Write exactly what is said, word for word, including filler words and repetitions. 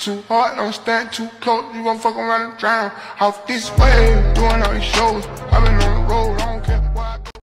too hard, don't stand too close, you gon' fuck around and drown. Off this way, doing all these shows, I've been